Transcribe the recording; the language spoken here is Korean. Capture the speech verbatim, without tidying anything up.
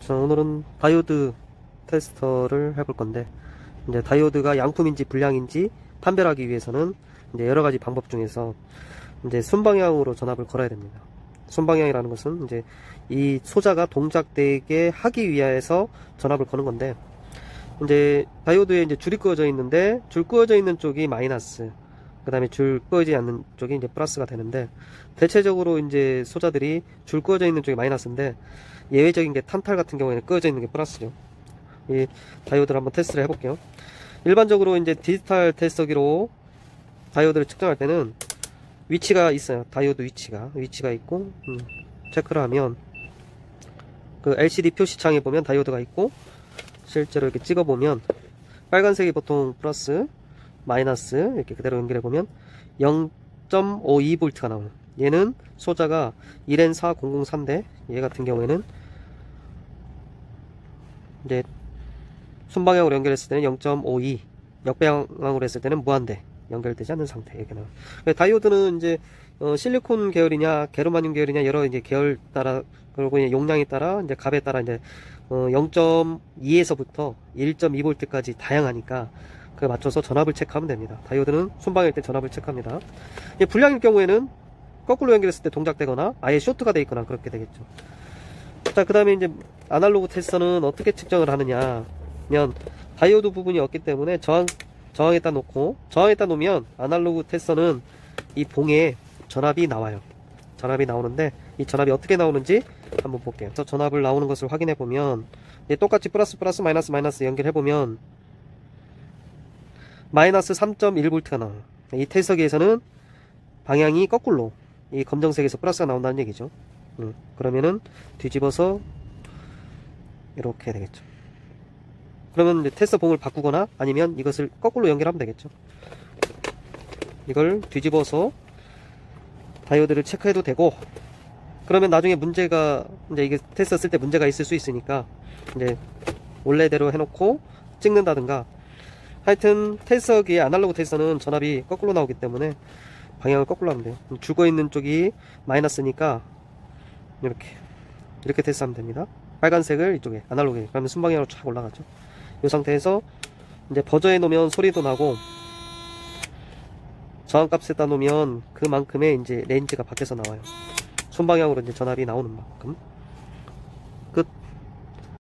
자, 오늘은 다이오드 테스터를 해볼 건데, 이제 다이오드가 양품인지 불량인지 판별하기 위해서는 이제 여러 가지 방법 중에서 이제 순방향으로 전압을 걸어야 됩니다. 순방향이라는 것은 이제 이 소자가 동작되게 하기 위해서 전압을 거는 건데, 이제 다이오드에 이제 줄이 끄어져 있는데 줄 끄어져 있는 쪽이 마이너스, 그 다음에 줄 끄어지지 않는 쪽이 이제 플러스가 되는데, 대체적으로 이제 소자들이 줄 끄어져 있는 쪽이 마이너스인데, 예외적인 게 탄탈 같은 경우에는 끄어져 있는 게 플러스죠. 이 다이오드를 한번 테스트를 해볼게요. 일반적으로 이제 디지털 테스터기로 다이오드를 측정할 때는 위치가 있어요. 다이오드 위치가 위치가 있고, 음, 체크를 하면 그 엘시디 표시창에 보면 다이오드가 있고, 실제로 이렇게 찍어보면 빨간색이 보통 플러스, 마이너스 이렇게 그대로 연결해보면 영 점 오이 볼트가 나와요. 얘는 소자가 일 엔 사공공삼인데 얘 같은 경우에는 이제 순방향으로 연결했을 때는 영 점 오이, 역방향으로 했을 때는 무한대 연결되지 않는 상태. 이렇게 나와요. 다이오드는 이제 어, 실리콘 계열이냐 게르마늄 계열이냐 여러 이제 계열 따라, 그리고 이제 용량에 따라 이제 값에 따라 이제 어, 영 점 이에서부터 일 점 이 볼트까지 다양하니까 그에 맞춰서 전압을 체크하면 됩니다. 다이오드는 순방일 때 전압을 체크합니다. 불량일 경우에는 거꾸로 연결했을 때 동작되거나 아예 쇼트가 되어 있거나 그렇게 되겠죠. 자, 그 다음에 이제 아날로그 테스터는 어떻게 측정을 하느냐 면, 다이오드 부분이 없기 때문에 저항, 저항에다 놓고, 저항에다 놓으면 아날로그 테스터는 이 봉에 전압이 나와요. 전압이 나오는데 이 전압이 어떻게 나오는지 한번 볼게요. 그래서 전압을 나오는 것을 확인해 보면, 똑같이 플러스 플러스 마이너스 마이너스 연결해 보면 마이너스 삼 점 일 볼트가 나와요. 이 테스터기에서는 방향이 거꾸로 이 검정색에서 플러스가 나온다는 얘기죠. 음, 그러면은 뒤집어서 이렇게 되겠죠. 그러면 이제 테스터 봉을 바꾸거나 아니면 이것을 거꾸로 연결하면 되겠죠. 이걸 뒤집어서 다이오드를 체크해도 되고, 그러면 나중에 문제가 이제 이게 테스터 쓸 때 문제가 있을 수 있으니까 이제 원래대로 해놓고 찍는다든가, 하여튼 테스터기의 아날로그 테스터는 전압이 거꾸로 나오기 때문에 방향을 거꾸로 하면 돼요. 죽어있는 쪽이 마이너스니까 이렇게 이렇게 테스트하면 됩니다. 빨간색을 이쪽에 아날로그에, 그러면 순방향으로 쫙 올라가죠. 이 상태에서 이제 버저에 놓으면 소리도 나고, 저항값에다 놓으면 그만큼의 이제 레인지가 밖에서 나와요. 순방향으로 이제 전압이 나오는 만큼. 끝.